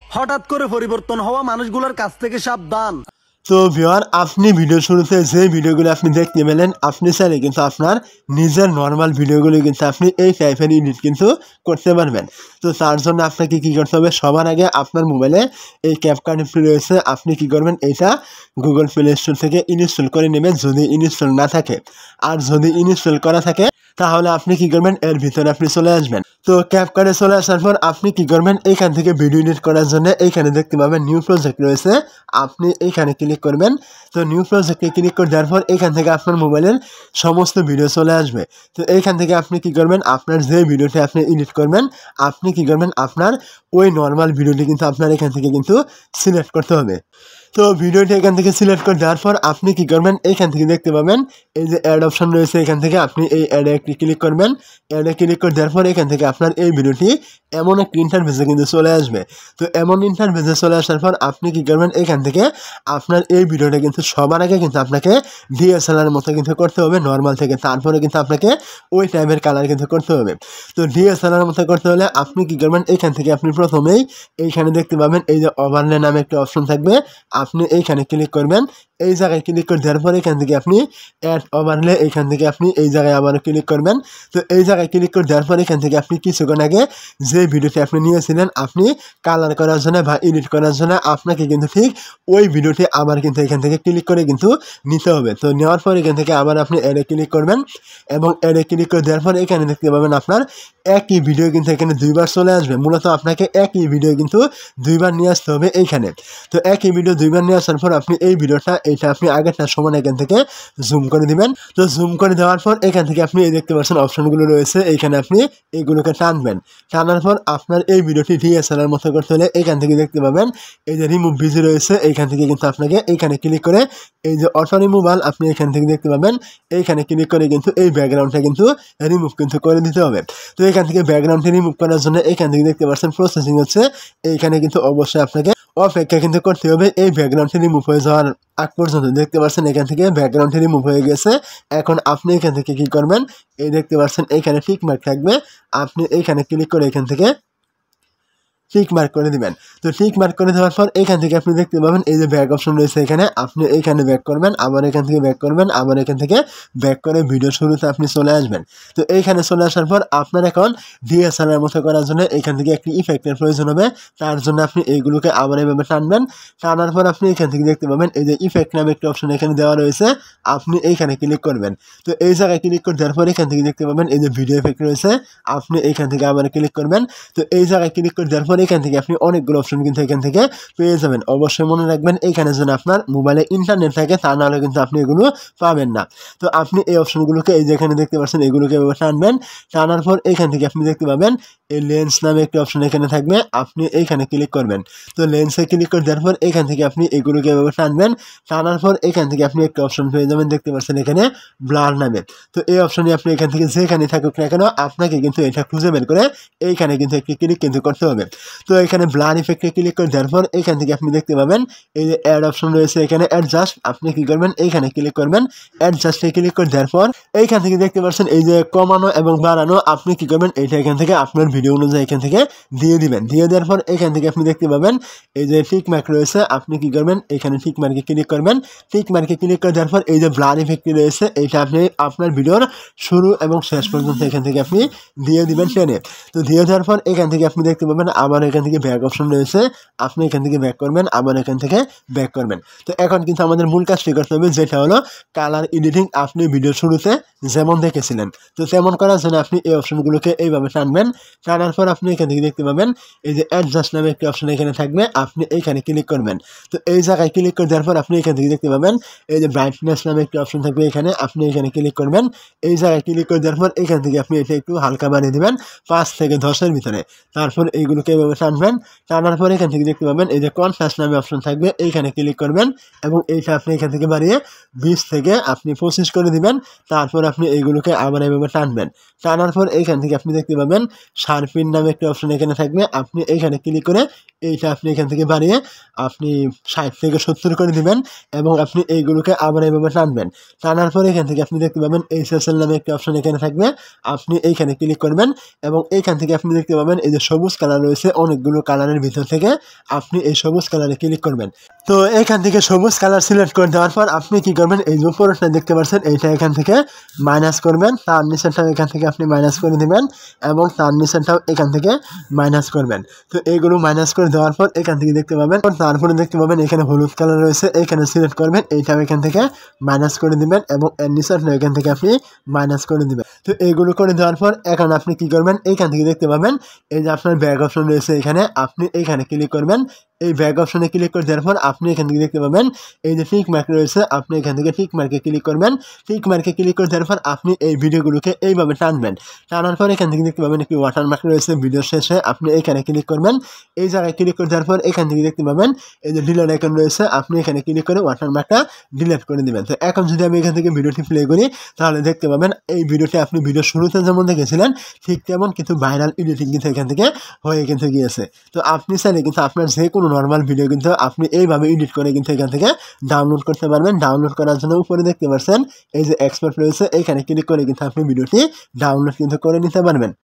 হঠাৎ করে পরিবর্তন হওয়া মানুষগুলোর কাছ থেকে সাবধান। তো ভিউয়ার, আপনি ভিডিও শুরুতে যে ভিডিওগুলো আপনি দেখতে পেলেন, আপনি চাইলে কিন্তু আপনার নিজের নর্মাল ভিডিওগুলো কিন্তু আপনি এই টাইপের এডিট কিন্তু করতে পারবেন। তো তার জন্য আপনাকে কী করতে হবে, সবার আগে আপনার মোবাইলে এই ক্যাপকাট অ্যাপটি রয়েছে, আপনি কী করবেন, এইটা গুগল প্লে স্টোর থেকে ইনস্টল করে নেবেন যদি ইনস্টল না থাকে। আর যদি ইনস্টল করা থাকে তাহলে আপনি কী করবেন, এর ভিতরে আপনি চলে আসবেন। তো ক্যাপকাটে চলে আসার পর আপনি কী করবেন, এইখান থেকে ভিডিও এডিট করার জন্য এইখানে দেখতে পাবেন নিউ প্রজেক্ট রয়েছে, আপনি এইখানে ক্লিক করবেন। তো নিউ প্রজেক্টে ক্লিক করে দেওয়ার পর এখান থেকে আপনার মোবাইলের সমস্ত ভিডিও চলে আসবে। তো এইখান থেকে আপনি কী করবেন, আপনার যে ভিডিওটি আপনি এডিট করবেন, আপনি কী করবেন, আপনার ওই নর্মাল ভিডিওটি কিন্তু আপনার এখান থেকে কিন্তু সিলেক্ট করতে হবে। তো ভিডিওটি এখান থেকে সিলেক্ট করে দেওয়ার পর আপনি কী করবেন, এইখান থেকে দেখতে পাবেন এই যে অ্যাড অপশন রয়েছে, এখান থেকে আপনি এই অ্যাডে একটি ক্লিক করবেন। অ্যাডে ক্লিক করে দেওয়ার পর এখান থেকে আপনার এই ভিডিওটি এমন একটি ইন্টারফেসে কিন্তু চলে আসবে। তো এমন ইন্টারফেসে চলে আসার পর আপনি কী করবেন, এখান থেকে আপনার এই ভিডিওটা কিন্তু সবার আগে কিন্তু আপনাকে ডিএসএলআর মতো কিন্তু করতে হবে নর্মাল থেকে, তারপরে কিন্তু আপনাকে ওই টাইপের কালার কিন্তু করতে হবে। তো ডিএসএলআর মতো করতে হলে আপনি কী করবেন, এখান থেকে আপনি প্রথমেই এইখানে দেখতে পাবেন এই যে ওভারলে নামে একটা অপশন থাকবে, আপনি এইখানে ক্লিক করবেন। এই জায়গায় ক্লিক করে দেওয়ার পরে এখান থেকে আপনি অ্যাড ওভারলে, এইখান থেকে আপনি এই জায়গায় আবারও ক্লিক করবেন। তো এই জায়গায় ক্লিক করে দেওয়ার পরে এখান থেকে আপনি কিছুক্ষণ আগে যে ভিডিওটি আপনি নিয়েছিলেন আপনি কালার করার জন্য বা এডিট করার জন্য, আপনাকে কিন্তু ঠিক ওই ভিডিওটি আবার কিন্তু এখান থেকে ক্লিক করে কিন্তু নিতে হবে। তো নেওয়ার পর এখান থেকে আবার আপনি অ্যাডে ক্লিক করবেন এবং অ্যাডে ক্লিক করে দেওয়ার পর এখানে দেখতে পাবেন আপনার একই ভিডিও কিন্তু এখানে দুইবার চলে আসবে। মূলত আপনাকে একই ভিডিও কিন্তু দুইবার নিয়ে আসতে হবে এইখানে। তো একই ভিডিও দুইবার নিয়ে আসার পর আপনি এই ভিডিওটা এইটা আপনি আগেরটার সমান এখান থেকে জুম করে দিবেন। তো জুম করে দেওয়ার পর এখান থেকে আপনি এই দেখতে পাচ্ছেন অপশনগুলো রয়েছে, এইখানে আপনি এইগুলোকে টানবেন। টানার পর আপনার এই ভিডিওটি ডিএসএলআর মতো করতে হলে এখান থেকে দেখতে পাবেন এই যে রিমুভ ভিডিও রয়েছে, এইখান থেকে কিন্তু আপনাকে এইখানে ক্লিক করে এই যে অটো রিমুভাল আপনি এখান থেকে দেখতে পাবেন, এইখানে ক্লিক করে কিন্তু এই ব্যাকগ্রাউন্ডটা কিন্তু রিমুভ কিন্তু করে দিতে হবে। তো এখান থেকে ব্যাকগ্রাউন্ডটা রিমুভ করার জন্য এখান থেকে দেখতে পাচ্ছেন প্রসেসিং হচ্ছে, এইখানে কিন্তু অবশ্যই আপনাকে অপেক্ষা কিন্তু করতে হবে এই ব্যাকগ্রাউন্ডটি রিমুভ হয়ে যাওয়ার আগ পর্যন্ত। দেখতে পাচ্ছেন এখান থেকে ব্যাকগ্রাউন্ডটি রিমুভ হয়ে গেছে। এখন আপনি এখান থেকে কী করবেন, এই দেখতে পাচ্ছেন এইখানে টিক মার্ক থাকবে, আপনি এইখানে ক্লিক করে এখান থেকে টিক মার্ক করে দিবেন। তো টিক মার্ক করে দেওয়ার পর এখান থেকে আপনি দেখতে পাবেন এই যে ব্যাক অপশন রয়েছে, এখানে আপনি এইখানে ব্যাক করবেন, আবার এখান থেকে ব্যাক করবেন, আবার এখান থেকে ব্যাক করে ভিডিও শুরুতে আপনি চলে আসবেন। তো এইখানে চলে আসার পর আপনার এখন ডিএসএলআর মতো করার জন্য এখান থেকে একটি ইফেক্টের প্রয়োজন হবে। তার জন্য আপনি এইগুলোকে আবার এইভাবে টানবেন। টানার পর আপনি এখান থেকে দেখতে পাবেন এই যে ইফেক্ট নামে একটি অপশন এখানে দেওয়া রয়েছে, আপনি এইখানে ক্লিক করবেন। তো এই জায়গায় ক্লিক করে দেওয়ার পর এখান থেকে দেখতে পাবেন এই যে ভিডিও ইফেক্ট রয়েছে, আপনি এইখান থেকে আবার ক্লিক করবেন। তো এই জায়গায় ক্লিক করে দেওয়ার পর এখান থেকে আপনি অনেকগুলো অপশন কিন্তু এখান থেকে পেয়ে যাবেন। অবশ্যই মনে রাখবেন এইখানে যেন আপনার মোবাইলে ইন্টারনেট থাকে, তা নাহলে কিন্তু আপনি এগুলো পাবেন না। তো আপনি এই অপশনগুলোকে এই যেখানে দেখতে পাচ্ছেন এগুলোকে টানবেন। টানার পর এখান থেকে আপনি দেখতে পাবেন এই লেন্স নামে একটি অপশন এখানে থাকবে, আপনি এইখানে ক্লিক করবেন। তো লেন্সে ক্লিক করে দেওয়ার পর এখান থেকে আপনি এগুলোকে টানবেন। টানার পর এখান থেকে আপনি একটা অপশন পেয়ে যাবেন, দেখতে পাচ্ছেন এখানে ব্লার নামে। তো এই অপশনে আপনি এখান থেকে যেখানে থাকুক না কেন আপনাকে কিন্তু এটা খুঁজে বের করে এইখানে কিন্তু একটি ক্লিক কিন্তু করতে হবে। তো এখানে ব্লার ইফেক্টে ক্লিক করে দেওয়ার পর এখান থেকে আপনি দেখতে পাবেন এই যে অ্যাড অপশন রয়েছে, এখানে অ্যাডজাস্ট আপনি কী করবেন, এইখানে ক্লিক করবেন। অ্যাডজাস্টে ক্লিক করে দেওয়ার পর এইখান থেকে দেখতে পাচ্ছেন এই যে কমানো এবং বাড়ানো, আপনি কী করবেন, এইটা এখান থেকে আপনার ভিডিও অনুযায়ী এখান থেকে দিয়ে দিবেন। দিয়ে দেওয়ার পর এখান থেকে আপনি দেখতে পাবেন এই যে টিক মার্ক রয়েছে, আপনি কী করবেন, এখানে টিক মার্কে ক্লিক করবেন। টিক মার্কে ক্লিক করে দেওয়ার পর এই যে ব্লার ইফেক্টটি রয়েছে, এইটা আপনি আপনার ভিডিওর শুরু এবং শেষ পর্যন্ত এখান থেকে আপনি দিয়ে দিবেন টেনে। তো দিয়ে দেওয়ার পর এখান থেকে আপনি দেখতে পাবেন আবার এখান থেকে ব্যাক অপশন রয়েছে, আপনি এখান থেকে ব্যাক করবেন, আবার এখান থেকে ব্যাক করবেন। তো এখন কিন্তু আমাদের মূল কাজটি করতে হবে, যেটা হলো কালার এডিটিং। আপনি ভিডিও শুরুতে যেমন দেখেছিলেন, তো তেমন করার জন্য আপনি এই অপশনগুলোকে এইভাবে টানবেন। টানার পর আপনি এখান থেকে দেখতে পাবেন এই যে অ্যাডজাস্ট নামে একটি অপশন এখানে থাকবে, আপনি এইখানে ক্লিক করবেন। তো এই জায়গায় ক্লিক করে দেওয়ার পর আপনি এখান থেকে দেখতে পাবেন এই যে ব্রাইটনেস নামে একটি অপশন থাকবে, এখানে আপনি এখানে ক্লিক করবেন। এই জায়গায় ক্লিক করে দেওয়ার পর এখান থেকে আপনি এটা একটু হালকা বানিয়ে দেবেন 5 থেকে 10-এর ভিতরে। তারপর এইগুলোকে এইভাবে টানবেন। টানার পর এখান থেকে দেখতে পাবেন এই যে কনট্রাস্ট নামে অপশন থাকবে, এইখানে ক্লিক করবেন এবং এইটা আপনি এখান থেকে বাড়িয়ে 20 থেকে আপনি 25 করে দিবেন। তারপর আপনি এইগুলোকে আবার এইভাবে টানবেন। টানার পর এইখান থেকে আপনি দেখতে পাবেন পিন নামে একটি অপশন এখানে থাকবে, আপনি এইখানে ক্লিক করে এইটা আপনি এখান থেকে বাড়িয়ে আপনি 60 থেকে 70 করে দিবেন এবং আপনি এইগুলোকে আবার এইভাবে টানবেন। টানার পরে এখান থেকে আপনি দেখতে পাবেন HSL নামে একটি অপশন এখানে থাকবে, আপনি এইখানে ক্লিক করবেন এবং এইখান থেকে আপনি দেখতে পাবেন এই যে সবুজ কালার রয়েছে অনেকগুলো কালারের ভিতর থেকে আপনি এই সবুজ কালারে ক্লিক করবেন। তো এখান থেকে সবুজ কালার সিলেক্ট করে দেওয়ার পর আপনি কি করবেন, এই যে উপরটা দেখতে পাচ্ছেন এইটা এখান থেকে মাইনাস করবেন, তার নিচেরটাও এখান থেকে আপনি মাইনাস করে দিবেন এবং তার নিচেরটাও এখান থেকে মাইনাস করবেন। তো এইগুলো মাইনাস করে দেওয়ার পর এখান থেকে দেখতে পাবেন, তারপরে দেখতে পাবেন এখানে হলুদ কালার রয়েছে, এখানে সিলেক্ট করবেন, এইটাও এখান থেকে মাইনাস করে দিবেন এবং এর নিচেরটাও এখান থেকে আপনি মাইনাস করে দিবেন। তো এইগুলো করে দেওয়ার পর এখন আপনি কি করবেন, এইখান থেকে দেখতে পাবেন এই যে আপনার ব্যাক অপশন রয়েছে এখানে, আপনি এইখানে ক্লিক করবেন। এই ব্যাক অপশনে ক্লিক করে দেওয়ার পর আপনি এখান থেকে দেখতে পাবেন এই যে টিক মার্ক রয়েছে, আপনি এখান থেকে টিক মার্কে ক্লিক করবেন। টিক মার্কে ক্লিক করে দেওয়ার পর আপনি এই ভিডিওগুলোকে এইভাবে টানবেন। টানার পর এখান থেকে দেখতে পাবেন একটি ওয়াটারমার্ক রয়েছে, ভিডিও শেষে আপনি এখানে ক্লিক করবেন। এই জায়গায় ক্লিক করে দেওয়ার পর এখান থেকে দেখতে পাবেন এই যে ডিলিট আইকন রয়েছে, আপনি এখানে ক্লিক করে ওয়াটারমার্কটা ডিলিট করে দেবেন। তো এখন যদি আমি এখান থেকে ভিডিওটি প্লে করি তাহলে দেখতে পাবেন এই ভিডিওটি আপনি ভিডিও শুরুতে যেমন দেখেছিলেন ঠিক তেমন কিন্তু ভাইরাল এডিটিং কিন্তু এখান থেকে হয়ে কিন্তু গিয়েছে। তো আপনি চাইলে কিন্তু আপনার যে কোনো নর্মাল ভিডিও কিন্তু আপনি এইভাবে এডিট করে কিন্তু এখান থেকে ডাউনলোড করতে পারবেন। ডাউনলোড করার জন্য উপরে দেখতে পাচ্ছেন এই যে এক্সপোর্ট রয়েছে, এখানে ক্লিক করে কিন্তু আপনি ভিডিওটি ডাউনলোড কিন্তু করে নিতে পারবেন।